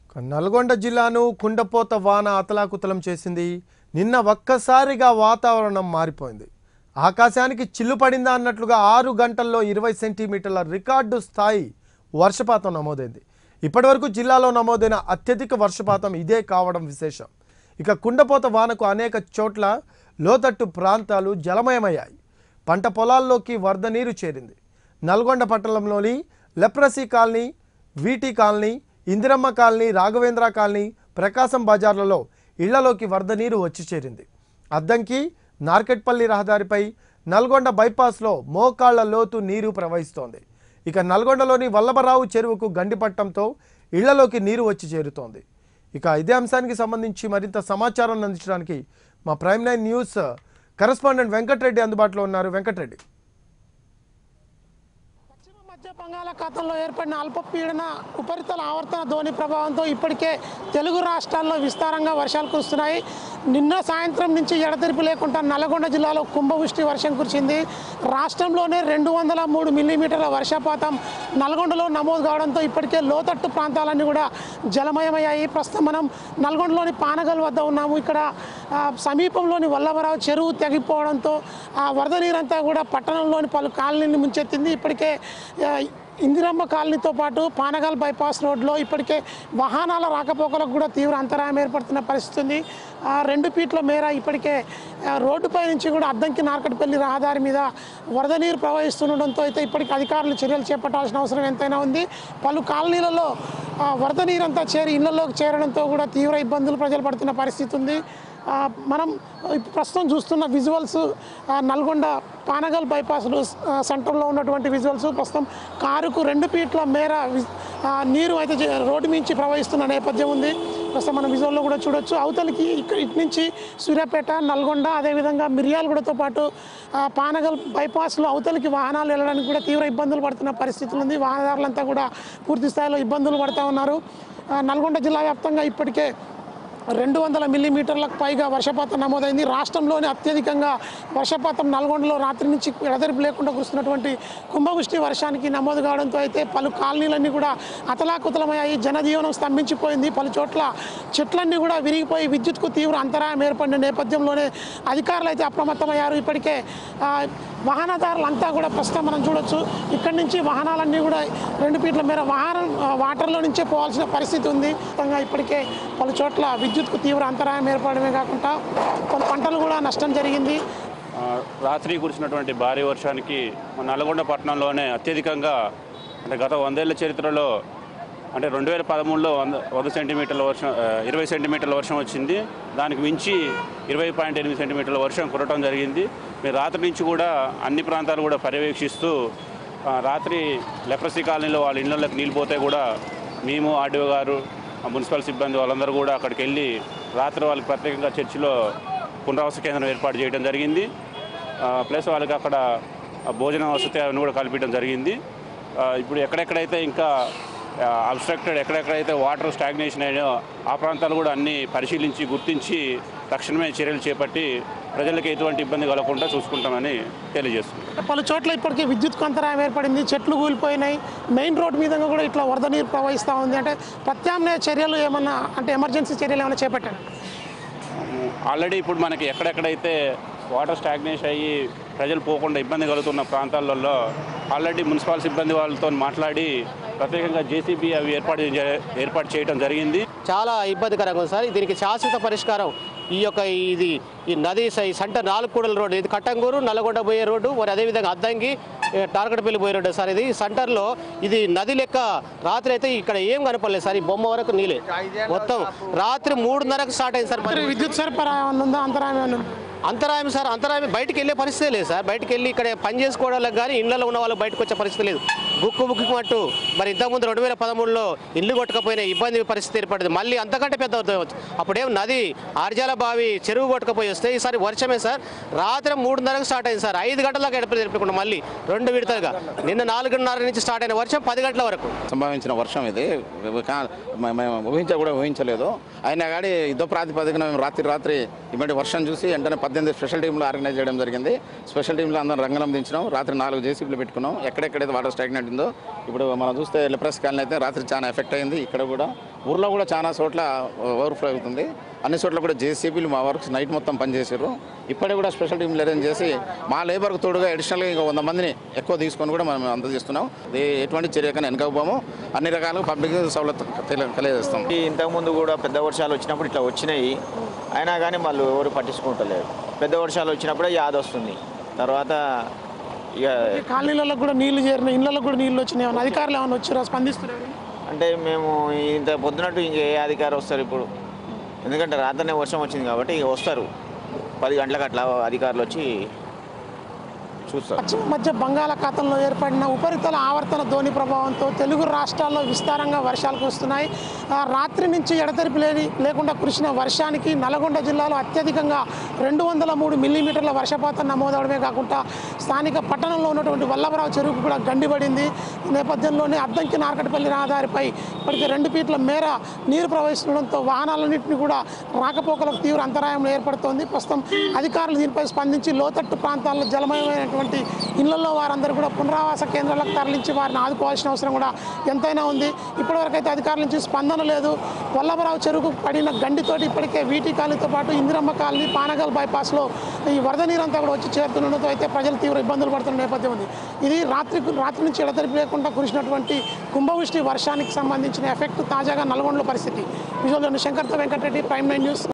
నల్గొండ జిల్లాను కుండపోత వాన అతలాకుతలం చేసింది. నిన్న ఒక్కసారిగా వాతావరణం మారిపోయింది. ఆకాశానికి చిల్లు పడిందా అన్నట్లుగా 6 గంటల్లో 20 సెంటీమీటర్ల రికార్డు స్థాయి వర్షపాతం నమోదైంది. ఇప్పటివరకు జిల్లాలో నమోదైన అత్యధిక వర్షపాతం ఇదే కావడం విశేషం. ఇక కుండపోత వానకు అనేక చోట్ల లోతట్టు ప్రాంతాలు జలమయమయ్యాయి. పంట పొలాల్లోకి వరద నీరు చేరింది. నల్గొండ పట్టణంలోని leprosy colony, VT colony, Indiramma colony, Raghavendra colony, Prakasam బజార్లలో ఇళ్లలోకి వరద నీరు వచ్చి చేరింది. అద్దంకి నార్కెట్పల్లి రహదారిపై నల్గొండ బైపాస్లో మోకాళ్ల లోతు నీరు ప్రవహిస్తోంది. ఇక నల్గొండలోని వల్లభరావు చెరువుకు గండిపట్టంతో ఇళ్లలోకి నీరు వచ్చి చేరుతోంది. ఇక ఇదే అంశానికి సంబంధించి మరింత సమాచారాన్ని అందించడానికి మా ప్రైమ్ 9 న్యూస్ కరెస్పాండెంట్ వెంకటరెడ్డి అందుబాటులో ఉన్నారు. వెంకటరెడ్డి, మధ్య బంగాళాఖాతంలో ఏర్పడిన అల్పపీడన ఉపరితల ఆవర్తన ధోని ప్రభావంతో ఇప్పటికే తెలుగు రాష్ట్రాల్లో విస్తారంగా వర్షాలు కురుస్తున్నాయి. నిన్న సాయంత్రం నుంచి ఎడతెరిపి లేకుండా నల్గొండ జిల్లాలో కుంభవృష్టి వర్షం కురిసింది. రాష్ట్రంలోనే 203 మిల్లీమీటర్ల వర్షపాతం నల్గొండలో నమోదు కావడంతో ఇప్పటికే లోతట్టు ప్రాంతాలన్నీ కూడా జలమయమయ్యాయి. ప్రస్తుతం మనం నల్గొండలోని పానగల్ వద్ద ఉన్నాము. ఇక్కడ సమీపంలోని వల్లభరావు చెరువు తెగిపోవడంతో ఆ వరద నీరంతా కూడా పట్టణంలోని పలు కాలనీని ముంచెత్తింది. ఇప్పటికే ఇందిరమ్మ కాలనీతో పాటు పానగల్ బైపాస్ రోడ్లో ఇప్పటికే వాహనాల రాకపోకలకు కూడా తీవ్ర అంతరాయం ఏర్పడుతున్న పరిస్థితి ఉంది. 2 ఫీట్ల మేర ఇప్పటికే రోడ్డుపై నుంచి కూడా అద్దంకి నార్కెట్పల్లి రహదారి మీద వరద నీరు ప్రవహిస్తుండడంతో అయితే ఇప్పటికీ అధికారులు చర్యలు చేపట్టాల్సిన అవసరం ఎంతైనా ఉంది. పలు కాలనీలలో వరద నీరంతా చేరి ఇళ్లలోకి చేరడంతో కూడా తీవ్ర ఇబ్బందులు ప్రజలు పడుతున్న పరిస్థితి ఉంది. మనం ప్రస్తుతం చూస్తున్న విజువల్స్ నల్గొండ పానగల్ బైపాస్ సెంటర్లో ఉన్నటువంటి విజువల్స్. ప్రస్తుతం కారుకు 2 ఫీట్ల మేర నీరు అయితే రోడ్డు మించి ప్రవహిస్తున్న నేపథ్యం ఉంది. ప్రస్తుతం మనం విజువల్లో కూడా చూడొచ్చు. అవతలికి ఇటు నుంచి సూర్యాపేట, నల్గొండ, అదేవిధంగా మిర్యాలగూడతో పాటు పానగల్ బైపాస్లో అవతలికి వాహనాలు వెళ్ళడానికి కూడా తీవ్ర ఇబ్బందులు పడుతున్న పరిస్థితులు ఉంది. వాహనదారులంతా కూడా పూర్తి స్థాయిలో ఇబ్బందులు పడుతూ ఉన్నారు. నల్గొండ జిల్లా వ్యాప్తంగా ఇప్పటికే 200 మిల్లీమీటర్లకు పైగా వర్షపాతం నమోదైంది. రాష్ట్రంలోనే అత్యధికంగా వర్షపాతం నల్గొండలో రాత్రి నుంచి ఎడతెరిపి లేకుండా కురుస్తున్నటువంటి కుంభవృష్టి వర్షానికి నమోదు కావడంతో అయితే పలు కాలనీలన్నీ కూడా అతలాకుతలమయ్యాయి. జనజీవనం స్తంభించిపోయింది. పలు చోట్ల చెట్లన్నీ కూడా విరిగిపోయి విద్యుత్కు తీవ్ర అంతరాయం ఏర్పడిన నేపథ్యంలోనే అధికారులు అయితే అప్రమత్తమయ్యారు. ఇప్పటికే వాహనదారులంతా కూడా ప్రస్తుతం మనం చూడొచ్చు. ఇక్కడి నుంచి వాహనాలన్నీ కూడా 2 ఫీట్ల మేర వాటర్లో నుంచే పోవాల్సిన పరిస్థితి ఉంది. ఇప్పటికే పలు చోట్ల విద్యుత్కు తీవ్ర అంతరాయం ఏర్పడమే కాకుండా కొన్ని పంటలు కూడా నష్టం జరిగింది. రాత్రి కురిసినటువంటి భారీ వర్షానికి నల్గొండ పట్టణంలోనే అత్యధికంగా అంటే గత 100 ఏళ్ల చరిత్రలో అంటే 2013లో 100 సెంటీమీటర్ల వర్షం 20 సెంటీమీటర్ల వర్షం వచ్చింది. దానికి మించి 20.8 సెంటీమీటర్ల వర్షం కురవడం జరిగింది. మీరు రాత్రి నుంచి కూడా అన్ని ప్రాంతాలు కూడా పర్యవేక్షిస్తూ రాత్రి లెప్రసీ కాలనీలో వాళ్ళ ఇళ్లలోకి నీళ్ళు పోతే కూడా మేము ఆర్డీఓ గారు, మున్సిపల్ సిబ్బంది వాళ్ళందరూ కూడా అక్కడికి వెళ్ళి రాత్రి వాళ్ళకి ప్రత్యేకంగా చర్చిలో పునరావాస కేంద్రం ఏర్పాటు చేయడం జరిగింది. ప్లస్ వాళ్ళకి అక్కడ భోజన వసతి అవన్నీ కూడా కల్పించడం జరిగింది. ఇప్పుడు ఎక్కడెక్కడైతే ఇంకా అబ్స్ట్రక్టెడ్ ఎక్కడెక్కడైతే వాటర్ స్టాగ్నేషన్ అయినాయో ఆ ప్రాంతాలు కూడా అన్నీ పరిశీలించి గుర్తించి తక్షణమే చర్యలు చేపట్టి ప్రజలకు ఎటువంటి ఇబ్బంది కలగకుండా చూసుకుంటామని తెలియజేస్తుంది. పలు చోట్ల ఇప్పటికీ విద్యుత్ అంతరాయం ఏర్పడింది. చెట్లు కూలిపోయినాయి. మెయిన్ రోడ్ మీద కూడా ఇట్లా వరద నీరు ప్రవహిస్తూ ఉంది. అంటే ప్రత్యామ్నాయ చర్యలు ఏమన్నా అంటే ఎమర్జెన్సీ చర్యలు ఏమైనా చేపట్టారు? ఆల్రెడీ ఇప్పుడు మనకి ఎక్కడెక్కడైతే వాటర్ స్టాగ్నేషన్ అయ్యి ప్రజలు పోకుండా ఇబ్బంది కలుగుతున్న ప్రాంతాలలో ఆల్రెడీ మున్సిపల్ సిబ్బంది వాళ్ళతో మాట్లాడి ప్రత్యేకంగా జేసీబీ అవి ఏర్పాటు చేయడం జరిగింది. చాలా ఇబ్బందికరంగా ఉంది సార్. దీనికి శాశ్వత పరిష్కారం ఈ నది సెంటర్ 4 కూడల రోడ్డు, ఇది కట్టంగూరు నల్లగొండ పోయే రోడ్డు, మరి అదేవిధంగా అద్దంకి టార్గెట్పల్లి పోయే రోడ్డు సార్. ఇది సెంటర్లో ఇది నది లెక్క. రాత్రి అయితే ఇక్కడ ఏం కనపడలేదు సార్. ఈ బొమ్మ వరకు నీళ్ళే మొత్తం. రాత్రి 3:30కు స్టార్ట్ అయింది సార్. విద్యుత్ సరఫరా ఉందా? అంతరాయం సార్. అంతరాయం బయటికి వెళ్ళే పరిస్థితి లేదు సార్. బయటికి వెళ్ళి ఇక్కడ పని చేసుకోవడానికి కానీ ఇళ్లలో ఉన్న వాళ్ళు బయటకు వచ్చే పరిస్థితి లేదు. బుక్కు మరి ఇంతకుముందు 2013లో ఇల్లు కొట్టకపోయిన ఇబ్బంది పరిస్థితి ఏర్పడింది. మళ్ళీ అంతకంటే పెద్ద అప్పుడేం నది ఆర్జాల బావి చెరువు కొట్టకపోయి వస్తే ఈసారి వర్షమే సార్. రాత్రి 3:30కు స్టార్ట్ అయింది సార్. 5 గంటలకు ఎడపకుండా మళ్ళీ 2 విడతలుగా నిన్న 4:30 నుంచి స్టార్ట్ అయిన వర్షం 10 గంటల వరకు సంభవించిన వర్షం ఇది. మేము ఊహించలేదు. అయినా కానీ యుద్ధ ప్రాతిపదికన మేము రాత్రి ఇటువంటి వర్షం చూసి వెంటనే 18 స్పెషల్ టీంలు ఆర్గనైజ్ చేయడం జరిగింది. స్పెషల్ టీంలో అందరం రంగంలో దించినాం. రాత్రి 4 జేసీబీలు పెట్టుకున్నాం. ఎక్కడెక్కడైతే వాటర్ స్టాగ్నెంట్ ఉంటుందో ఇప్పుడు మనం చూస్తే లెప్రస్ కాలనీ అయితే రాత్రి చాలా ఎఫెక్ట్ అయింది. ఇక్కడ కూడా ఊర్లో కూడా చాలా చోట్ల ఓవర్ఫ్లో అవుతుంది. అన్ని చోట్ల కూడా జేసీబీలు మా వర్క్స్ నైట్ మొత్తం పనిచేసారు. ఇప్పటికి కూడా స్పెషల్ టీంలు అరేంజ్ చేసి మా లేబర్కు తోడుగా అడిషనల్గా ఇంకా 100 మందిని ఎక్కువ తీసుకొని కూడా మనం అందజేస్తున్నాం. ఎటువంటి చర్యకైనా వెనకపోము, అన్ని రకాలుగా పబ్లిక్ సౌలభ్యం తెలియజేస్తాం. ఇంతకుముందు కూడా పెద్ద వర్షాలు వచ్చినప్పుడు ఇట్లా వచ్చినాయి, అయినా కానీ వాళ్ళు ఎవరు పట్టించుకుంటలేరు. పెద్ద వర్షాలు వచ్చినప్పుడే యాద వస్తుంది. తర్వాత ఇక కాలనీలలో కూడా నీళ్లు చేరిన ఇళ్లలో కూడా నీళ్లు వచ్చినాయి. అధికారులు ఏమైనా వచ్చారో స్పందిస్తున్నారు? అంటే మేము ఇంత పొద్దునట్టు ఇంక ఏ అధికారి వస్తారు ఇప్పుడు? ఎందుకంటే రాత్రనే వర్షం వచ్చింది కాబట్టి ఇక వస్తారు. 10 గంటలకు అట్లా అధికారులు వచ్చి చూస్తారు. పశ్చిమ మధ్య బంగాళాఖాతంలో ఏర్పడిన ఉపరితల ఆవర్తన ధోని ప్రభావంతో తెలుగు రాష్ట్రాల్లో విస్తారంగా వర్షాలు కురుస్తున్నాయి. రాత్రి నుంచి ఎడతెరిపి లేకుండా కురిసిన వర్షానికి నల్గొండ జిల్లాలో అత్యధికంగా 203 మిల్లీమీటర్ల వర్షపాతం నమోదవడమే కాకుండా స్థానిక పట్టణంలో ఉన్నటువంటి వల్లభరావు చెరువుకు కూడా గండిపడింది. ఈ నేపథ్యంలోనే అద్దంకి నార్కట్పల్లి రహదారిపై ఇప్పటికే 2 ఫీట్ల మేర నీరు ప్రవహిస్తుండడంతో వాహనాలన్నింటినీ కూడా రాకపోకలకు తీవ్ర అంతరాయం ఏర్పడుతోంది. ప్రస్తుతం అధికారులు దీనిపై స్పందించి లోతట్టు ప్రాంతాల్లో జలమయమైనటువంటి ఇళ్లలో వారందరూ కూడా పునరావాస కేంద్రాలకు తరలించి వారిని ఆదుకోవాల్సిన అవసరం కూడా ఎంతైనా ఉంది. ఇప్పటివరకైతే అధికారుల నుంచి స్పందన లేదు. వల్లభరావు చెరువుకు పడిన గండితోటి ఇప్పటికే వీటి కాలనీతో పాటు ఇందిరమ్మ కాలనీ, పానగల్ బైపాస్లో ఈ వరద నీరంతా కూడా వచ్చి చేరుతుండడంతో అయితే ప్రజలు తీవ్ర ఇబ్బందులు పడుతున్న నేపథ్యం ఉంది. ఇది రాత్రి నుంచి ఎడతెరిపి లేకుండా కురిసినటువంటి కుంభవృష్టి వర్షానికి సంబంధించిన ఎఫెక్ట్ తాజాగా నల్గొండలో పరిస్థితి. విజువల్ శంకర్తో వెంకటరెడ్డి, ప్రైమ్ 9 న్యూస్.